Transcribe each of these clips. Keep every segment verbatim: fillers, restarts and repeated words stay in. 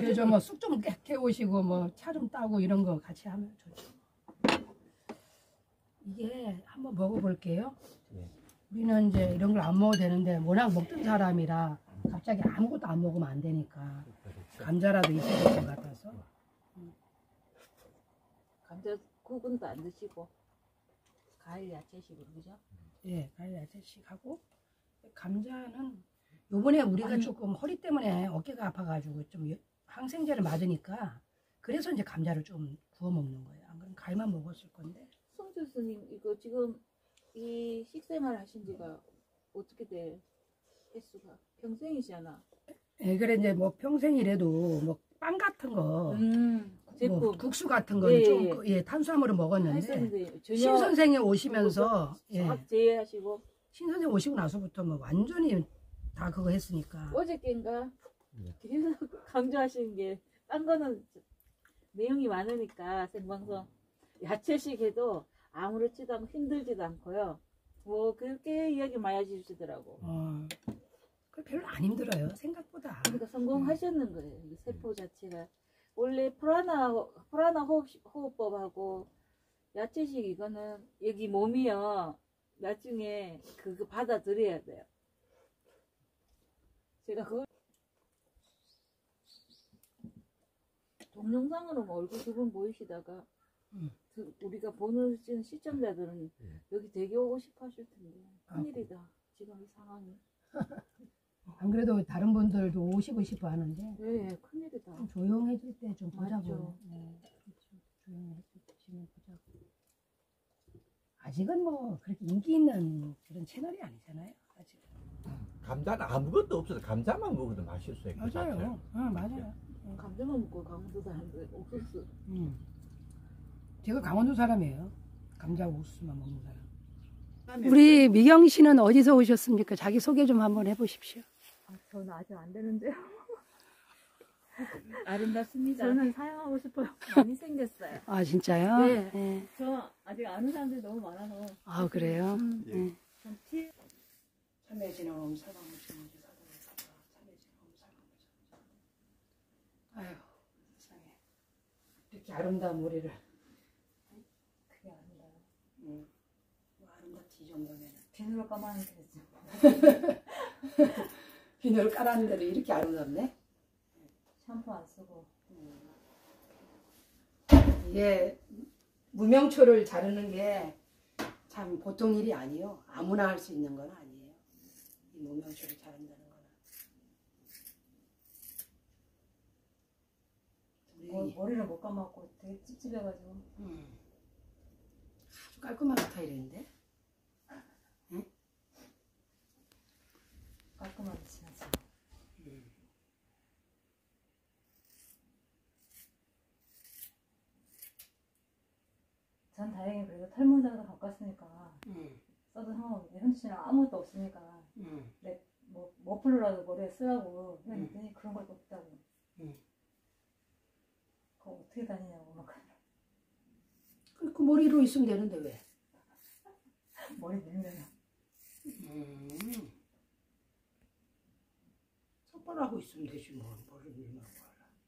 이제 좀 뭐 쑥 좀 깨우시고 뭐 차 좀 따고 이런 거 같이 하면 좋죠. 이게 한번 먹어볼게요. 네. 우리는 이제 이런 걸 안 먹어도 되는데 워낙 먹던 사람이라 갑자기 아무것도 안 먹으면 안 되니까 감자라도 있어야 될 것 같아서. 감자 국은 또 안 드시고 과일 야채식으로 그죠? 예, 과일 야채식 하고 감자는 요번에 우리가 아니, 조금 허리 때문에 어깨가 아파가지고 좀 항생제를 맞으니까 그래서 이제 감자를 좀 구워 먹는 거예요. 안 그러면 과일만 먹었을 건데. 송 교수님 이거 지금 이 식생활 하신 지가 어떻게 돼? 횟수가 평생이잖아. 예, 그래 이제 뭐 평생이라도 뭐 빵 같은 거, 음, 제품 뭐 국수 같은 거는 예, 좀 예, 탄수화물을 먹었는데 하셨는데 전혀 신 선생이 오시면서 예, 쫙 제외하시고 신 선생 오시고 나서부터 뭐 완전히 다 그거 했으니까. 어저께인가 네. 계속 강조하시는 게 딴 거는 내용이 많으니까 생방송 야채식 해도 아무렇지도 않고 힘들지도 않고요. 뭐 그렇게 이야기 많이 해주시더라고. 어, 그 별로 안 힘들어요 생각보다. 그러니까 성공하셨는 거예요. 이 세포 자체가 원래 프라나 프라나 호흡, 호흡법하고 야채식 이거는 여기 몸이요 나중에 그거 받아들여야 돼요. 제가 그걸 동영상으로 뭐 얼굴 두 분 보이시다가 음. 그 우리가 보는 시청자들은 음. 여기 되게 오고 싶어 하실 텐데 큰일이다 지금 이 상황이. 안 그래도 다른 분들도 오시고 싶어 하는데 예, 예 큰일이다. 좀 조용해질 때 좀 보자고. 맞죠. 네, 그렇죠. 조용해질 때쯤에 보자고. 아직은 뭐 그렇게 인기 있는 그런 채널이 아니잖아요. 아직. 감자는 아무것도 없어도 감자만 먹어도 맛있어요. 그 자체는. 맞아요. 응, 맞아요. 감자만 먹고 강원도 사람들 옥수수. 음. 제가 강원도 사람이에요. 감자 옥수수만 먹는 사람. 우리 미경 씨는 어디서 오셨습니까? 자기 소개 좀 한번 해보십시오. 아, 저는 아직 안 되는데요. 아름답습니다. 저는 사용하고 싶어요. 많이 생겼어요. 아 진짜요? 네. 네. 저 아직 아는 사람들이 너무 많아서. 아 그래요? 음, 예. 네. 좀 티. 참외진흥 살강무지무지 사동사가 참외진흥 살강무지. 아유 세상에 이렇게 아름다운 머리를. 그게 아니라요. 음. 뭐 아름답지 이 정도면. 비누로 까마는 게 됐죠. 비늘 깔았는데도 이렇게 아름답네. 샴푸 안 쓰고. 이게 무명초를 자르는 게 참 보통 일이 아니요. 아무나 할 수 있는 건 아니에요. 이 무명초를 자른다는 거는. 머, 우리 머리를 못 감았고 되게 찝찝해가지고. 음. 아주 깔끔한 스타일인데. 깔끔하게 지나쳐. 음. 전 다행히 그래도 탈모자가 바꿨으니까 음. 써도 상관없는데 현주 씨랑 아무것도 없으니까 음. 내 뭐 머플러라도 머리에 쓰라고 음. 했더니 그런 것도 없다고. 음. 그거 어떻게 다니냐고 막 그, 그 머리로 있으면 되는데 왜? 머리 밀면. 음. 똑바로 하고 있으면 되지 뭐. 머리를 밀면 하라.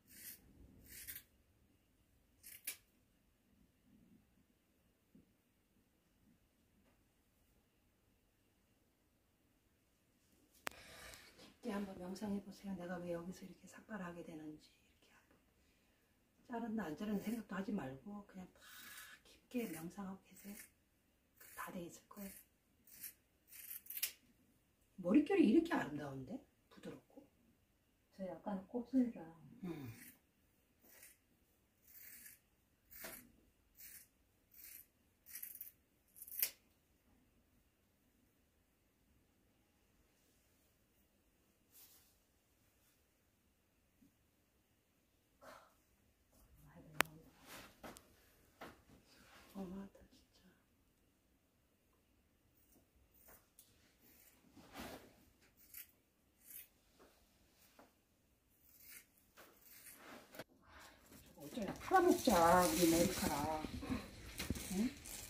깊게 한번 명상해 보세요. 내가 왜 여기서 이렇게 삭발하게 되는지 이렇게 한번 자른다 안 자른다 생각도 하지 말고 그냥 다 깊게 명상하고 계세요. 다 돼 있을 거예요. 머릿결이 이렇게 아름다운데? 부드럽고. 저 약간 곱슬이라. 음. 어마하다 진짜. 저거 어쩌냐 팔아먹자 우리 머리카락. 응?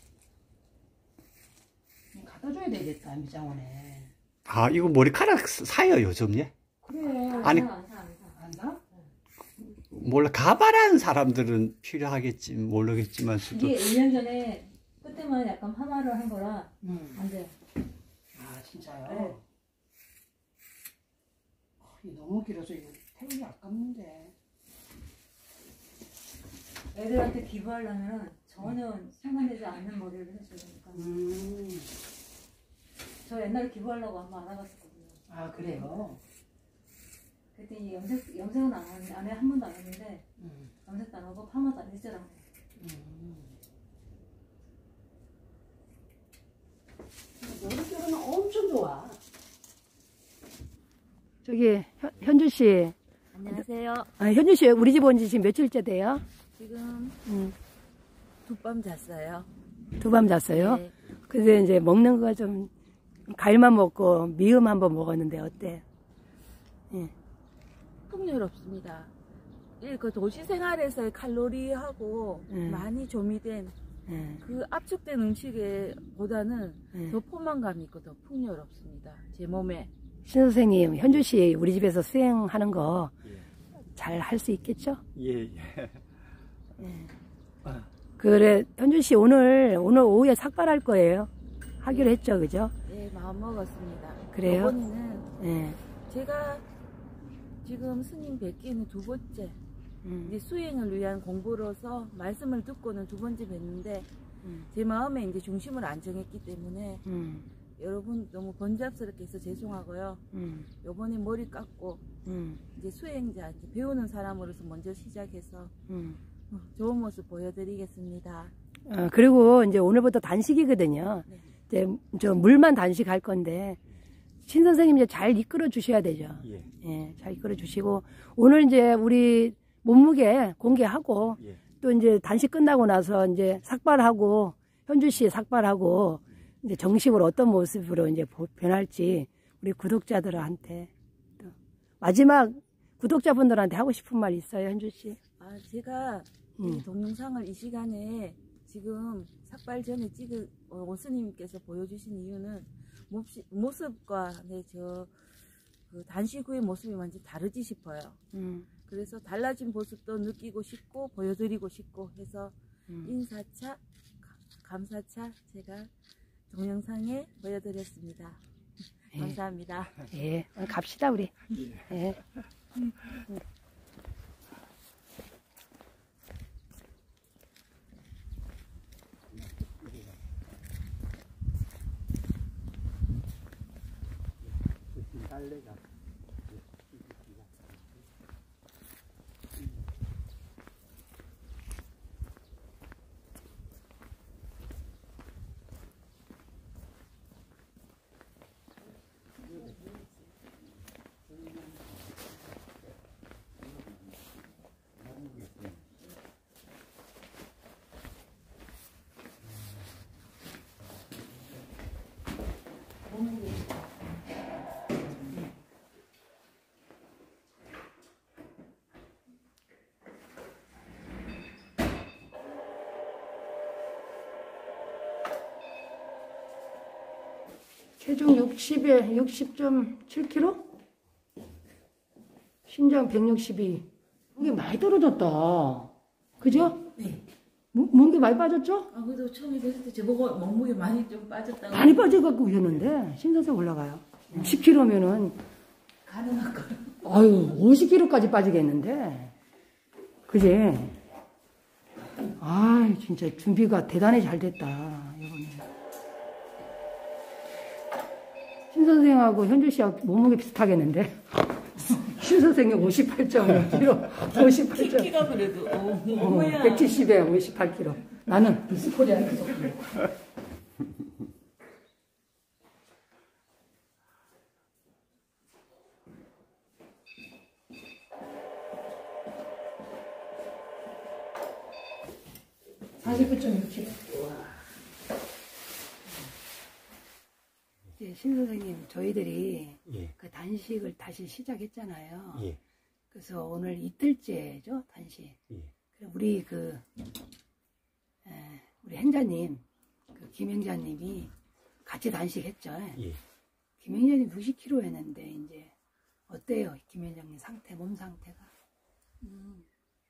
그냥 갖다 줘야 되겠다 미장원에. 아, 이거 머리카락 사요, 요즘, 예? 그래. 아니, 안 사, 안 사. 안 사? 몰라 가발한 사람들은 필요하겠지 모르겠지만 수도 이게 일 년 전에 끝에만 약간 파마를 한 거라 음. 안 돼. 아 진짜요? 네. 아, 이거 너무 길어서 이거 태우기 아깝는데. 애들한테 기부하려면 전혀 상관되지 않는 머리를 해줘야 되니까. 음. 저 옛날에 기부하려고 한번 알아봤었거든요. 아 그래요? 그랬더니 염색, 염색은 안, 한- 안 해, 한 번도 안 했는데 음. 염색도 안 하고 파마도 안 했더라고요. 음. 머릿결은 엄청 좋아. 저기 현, 현주 씨, 안녕하세요. 아, 현주 씨 우리 집 온 지 지금 며칠째 돼요? 지금 음, 두 밤 잤어요. 두 밤 잤어요? 네. 근데 이제 먹는 거 좀 과일만 먹고 미음 한번 먹었는데 어때? 풍요롭습니다. 이 그 도시 생활에서의 칼로리하고 음. 많이 조미된 예, 그 압축된 음식에 보다는 예. 더 포만감이 있고 더 풍요롭습니다. 제 몸에. 신 선생님, 현주 씨 우리 집에서 수행하는 거 잘 할 수 있겠죠? 예, 예. 그래, 현주 씨 오늘 오늘 오후에 삭발할 거예요. 하기로 했죠, 그죠? 네, 마음 먹었습니다. 그래요? 이번에는 예. 제가 지금 스님 뵙기는 두 번째. 음, 이제 수행을 위한 공부로서 말씀을 듣고는 두 번째 뵀는데 음, 제 마음에 이제 중심을 안 정했기 때문에 음, 여러분 너무 번잡스럽게 해서 죄송하고요. 음, 요번에 머리 깎고 음, 이제 수행자, 이제 배우는 사람으로서 먼저 시작해서 음. 어, 좋은 모습 보여드리겠습니다. 어, 그리고 이제 오늘부터 단식이거든요. 네. 이제 저 물만 단식할 건데 신 선생님 이제 잘 이끌어 주셔야 되죠. 예, 예, 잘 이끌어 주시고 오늘 이제 우리 몸무게 공개하고 예. 또 이제 단식 끝나고 나서 이제 삭발하고 현주 씨 삭발하고 이제 정식으로 어떤 모습으로 이제 보- 변할지 우리 구독자들한테 또 마지막 구독자분들한테 하고 싶은 말 있어요, 현주 씨? 아, 제가 음. 이 동영상을 이 시간에 지금 삭발 전에 찍은 어, 오스님께서 보여주신 이유는 몹시, 모습과 네, 저 그 단식 후의 모습이 완전 다르지 싶어요. 음, 그래서 달라진 모습도 느끼고 싶고 보여드리고 싶고 해서 음. 인사차, 가- 감사차 제가 동영상에 보여드렸습니다. 예. 감사합니다. 예, 오늘 갑시다 우리. 예. 딸내가 체중 육십에 육십 점 칠 킬로그램? 신장 백육십이. 이게 많이 떨어졌다. 그죠? 네. 몸무게 많이 빠졌죠? 아, 그래도 처음에 뵀을 때 저보고 몸무게 많이 좀 빠졌다고. 많이 빠져갖고 오셨는데 신선생 올라가요. 십 킬로그램면은 가능할 거예요. 아유 오십 킬로그램까지 빠지겠는데. 그지? 아 진짜 준비가 대단히 잘 됐다 이번에. 신 선생하고 현주 씨하고 몸무게 비슷하겠는데. 신 선생님 오십팔 점 육 킬로그램, 오십팔 점. 키가 그래도 어, 어, 뭐야. 백칠십에 오십팔 킬로그램. 나는 미스코리아에 속. 사십구 점 육 킬로그램. 이제 신 선생님 저희들이 예, 그 단식을 다시 시작했잖아요. 예, 그래서 오늘 이틀째죠 단식. 예. 그래, 우리 그 에, 우리 행자님, 그 김행자님이 같이 단식했죠. 예. 김행자님 육십 킬로그램 했는데 이제 어때요, 김행자님 상태, 몸 상태가? 음,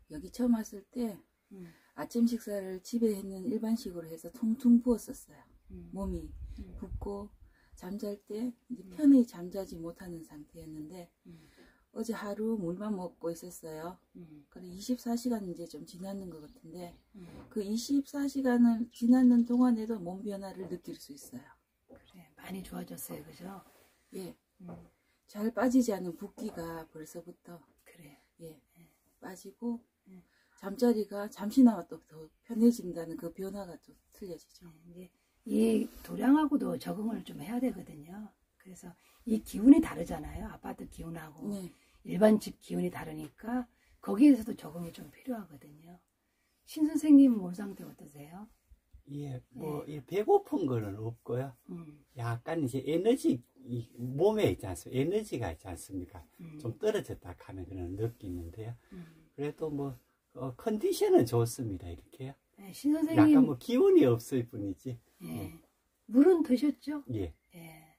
여기 처음 왔을 때 음. 아침 식사를 집에 했는 일반식으로 해서 퉁퉁 부었었어요. 음. 몸이 음. 붓고 잠잘 때 이제 편히 잠자지 못하는 상태였는데 음. 어제 하루 물만 먹고 있었어요. 음. 그래 이십사 시간 이제 좀 지났는 것 같은데 음. 그 이십사 시간을 지났는 동안에도 몸 변화를 느낄 수 있어요. 그래, 많이 좋아졌어요, 그죠? 예, 음. 잘 빠지지 않은 붓기가 벌써부터 그래. 예 빠지고 음. 잠자리가 잠시나마 또 더 편해진다는 그 변화가 또 틀려지죠. 이제 이 도량하고도 적응을 좀 해야 되거든요. 그래서 이 기운이 다르잖아요. 아파트 기운하고 네. 일반 집 기운이 다르니까 거기에서도 적응이 좀 필요하거든요. 신 선생님 몸 상태 어떠세요? 예, 뭐, 이 배고픈 거는 없고요. 음, 약간 이제 에너지, 이 몸에 있지 않습니까? 에너지가 있지 않습니까? 음, 좀 떨어졌다 하는 그런 느낌인데요. 음. 그래도 뭐, 어, 컨디션은 좋습니다, 이렇게요. 네, 신 약간 선생님, 뭐, 기운이 없을 뿐이지. 예. 물은 드셨죠? 예. 예.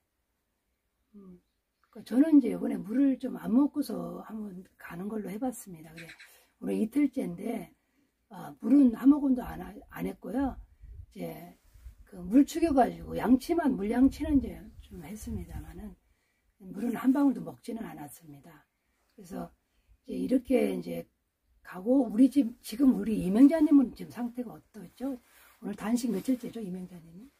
음. 그 저는 이제 이번에 물을 좀 안 먹고서 한번 가는 걸로 해봤습니다. 그래 오늘 이틀째인데 아, 물은 한 모금도 안, 하- 안 했고요. 이제 그 물 축여가지고 양치만 물양치는 이제 좀 했습니다만은 물은 한 방울도 먹지는 않았습니다. 그래서 이제 이렇게 이제 가고 우리 집 지금 우리 이명자님은 지금 상태가 어떠죠? 오늘 단식 며칠째죠, 이명자님은?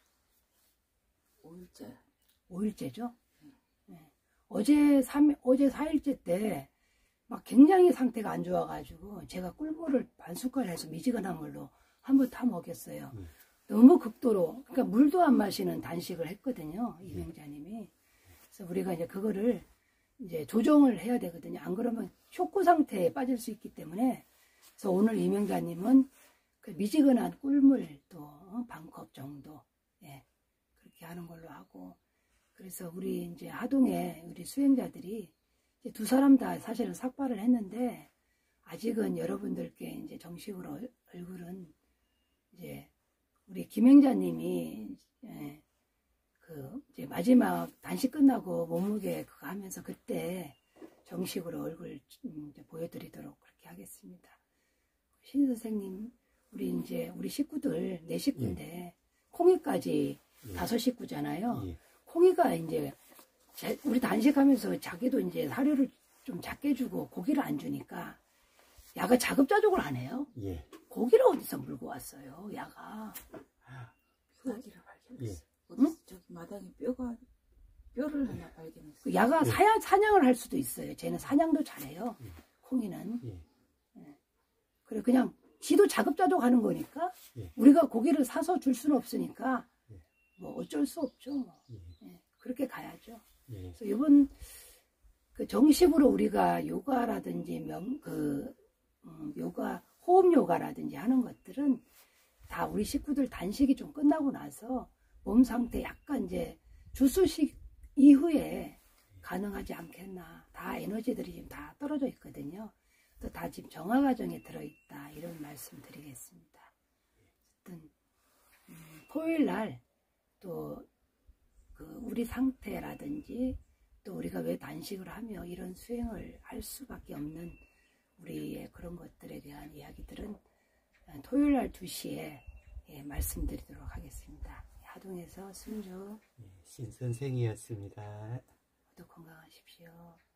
오일째. 오일째죠? 네. 어제 삼 어제 사일째 때 막 굉장히 상태가 안 좋아가지고 제가 꿀물을 반 숟갈 해서 미지근한 물로 한번 타 먹였어요. 음. 너무 극도로 그러니까 물도 안 마시는 단식을 했거든요, 이명자님이. 그래서 우리가 이제 그거를 이제 조정을 해야 되거든요. 안 그러면 쇼크 상태에 빠질 수 있기 때문에. 그래서 오늘 이명자님은 그 미지근한 꿀물 또 반 컵 정도 예 그렇게 하는 걸로 하고. 그래서 우리 이제 하동에 우리 수행자들이 이제 두 사람 다 사실은 삭발을 했는데 아직은 여러분들께 이제 정식으로 얼- 얼굴은 이제 우리 김행자님이 예, 그 이제 마지막 단식 끝나고 몸무게 그거 하면서 그때 정식으로 얼굴 음, 이제 보여드리도록 그렇게 하겠습니다. 신 선생님 우리 이제 우리 식구들 네 식구인데 콩이까지 예. 다섯 식구잖아요. 예. 콩이가 이제 제- 우리 단식하면서 자기도 이제 사료를 좀 작게 주고 고기를 안 주니까 야가 자급자족을 안 해요. 예. 고기를 어디서 물고 왔어요, 야가. 뼈다귀를 발견했어요. 예. 어디 저기 마당에 뼈가 뼈를 하나 발견했어요. 그 야가 예. 사야, 사냥을 할 수도 있어요. 쟤는 사냥도 잘해요. 예. 콩이는. 예. 그래 그냥 지도 자급자족 하는 거니까 예. 우리가 고기를 사서 줄 수는 없으니까 예. 뭐 어쩔 수 없죠. 뭐. 예. 예, 그렇게 가야죠. 예. 그래서 이번 그 정식으로 우리가 요가라든지 명, 그, 음, 요가, 호흡 요가라든지 하는 것들은 다 우리 식구들 단식이 좀 끝나고 나서 몸 상태 약간 이제 주수식 이후에 가능하지 않겠나. 다 에너지들이 지금 다 떨어져 있거든요. 또 다 지금 정화 과정에 들어있다. 이런 말씀 드리겠습니다. 어쨌든, 음, 토요일 날 또 그 우리 상태라든지 또 우리가 왜 단식을 하며 이런 수행을 할 수밖에 없는 우리의 그런 것들에 대한 이야기들은 토요일 날 두 시에 예, 말씀드리도록 하겠습니다. 하동에서 순주 신 선생이었습니다. 모두 건강하십시오.